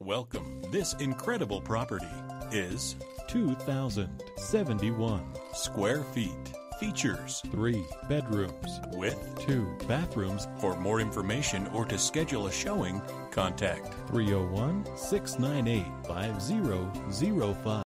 Welcome. This incredible property is 2,071 square feet. Features 3 bedrooms with 2 bathrooms. For more information or to schedule a showing, contact 301-698-5005.